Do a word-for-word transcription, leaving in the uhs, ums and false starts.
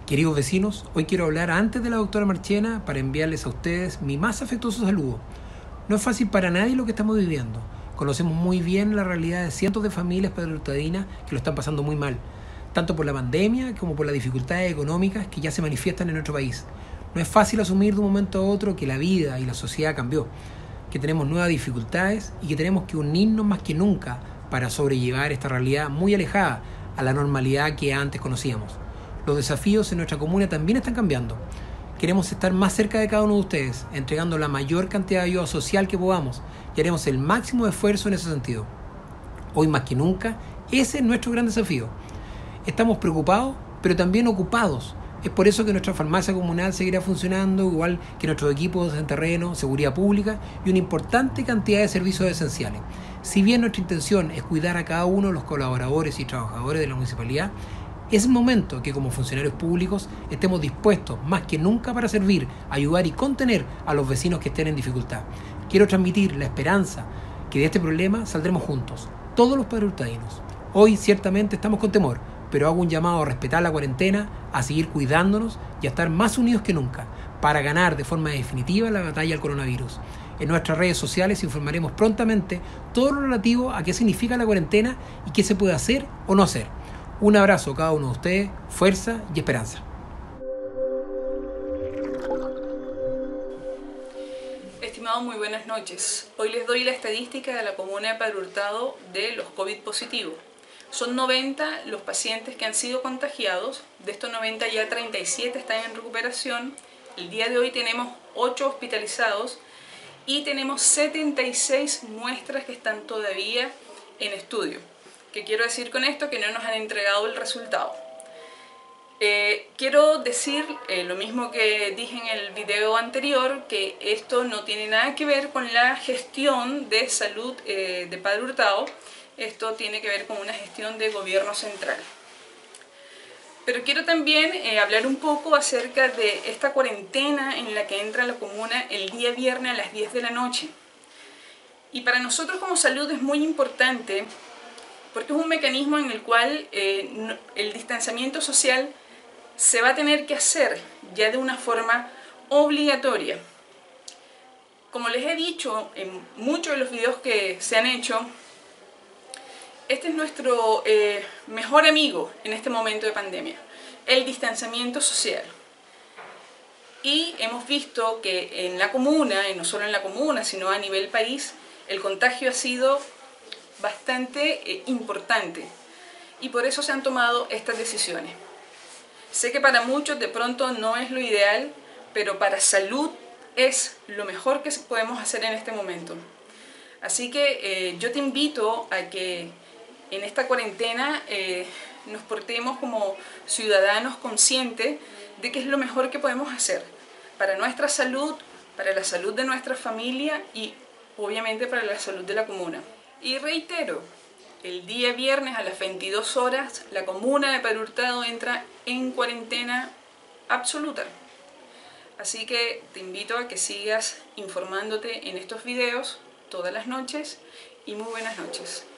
Queridos vecinos, hoy quiero hablar antes de la doctora Marchena para enviarles a ustedes mi más afectuoso saludo. No es fácil para nadie lo que estamos viviendo. Conocemos muy bien la realidad de cientos de familias padrehurtadinas que lo están pasando muy mal, tanto por la pandemia como por las dificultades económicas que ya se manifiestan en nuestro país. No es fácil asumir de un momento a otro que la vida y la sociedad cambió, que tenemos nuevas dificultades y que tenemos que unirnos más que nunca para sobrellevar esta realidad muy alejada a la normalidad que antes conocíamos. Los desafíos en nuestra comuna también están cambiando. Queremos estar más cerca de cada uno de ustedes, entregando la mayor cantidad de ayuda social que podamos y haremos el máximo esfuerzo en ese sentido. Hoy más que nunca, ese es nuestro gran desafío. Estamos preocupados, pero también ocupados. Es por eso que nuestra farmacia comunal seguirá funcionando, igual que nuestros equipos en terreno, seguridad pública y una importante cantidad de servicios esenciales. Si bien nuestra intención es cuidar a cada uno de los colaboradores y trabajadores de la municipalidad, es el momento que como funcionarios públicos estemos dispuestos más que nunca para servir, ayudar y contener a los vecinos que estén en dificultad. Quiero transmitir la esperanza que de este problema saldremos juntos, todos los padrehurtadinos. Hoy ciertamente estamos con temor, pero hago un llamado a respetar la cuarentena, a seguir cuidándonos y a estar más unidos que nunca para ganar de forma definitiva la batalla al coronavirus. En nuestras redes sociales informaremos prontamente todo lo relativo a qué significa la cuarentena y qué se puede hacer o no hacer. Un abrazo a cada uno de ustedes, fuerza y esperanza. Estimados, muy buenas noches. Hoy les doy la estadística de la comuna de Padre Hurtado de los COVID positivos. Son noventa los pacientes que han sido contagiados. De estos noventa ya treinta y siete están en recuperación. El día de hoy tenemos ocho hospitalizados y tenemos setenta y seis muestras que están todavía en estudio. ¿Qué quiero decir con esto? Que no nos han entregado el resultado. Eh, quiero decir eh, lo mismo que dije en el video anterior, que esto no tiene nada que ver con la gestión de salud eh, de Padre Hurtado. Esto tiene que ver con una gestión de gobierno central. Pero quiero también eh, hablar un poco acerca de esta cuarentena en la que entra la comuna el día viernes a las diez de la noche. Y para nosotros como salud es muy importante porque es un mecanismo en el cual eh, no, el distanciamiento social se va a tener que hacer ya de una forma obligatoria. Como les he dicho en muchos de los videos que se han hecho, este es nuestro eh, mejor amigo en este momento de pandemia, el distanciamiento social. Y hemos visto que en la comuna, y no solo en la comuna, sino a nivel país, el contagio ha sido bastante eh, importante y por eso se han tomado estas decisiones. Sé que para muchos de pronto no es lo ideal, pero para salud es lo mejor que podemos hacer en este momento. Así que eh, yo te invito a que en esta cuarentena eh, nos portemos como ciudadanos conscientes de qué es lo mejor que podemos hacer para nuestra salud, para la salud de nuestra familia y obviamente para la salud de la comuna. Y reitero, el día viernes a las veintidós horas la comuna de Padre Hurtado entra en cuarentena absoluta. Así que te invito a que sigas informándote en estos videos todas las noches y muy buenas noches.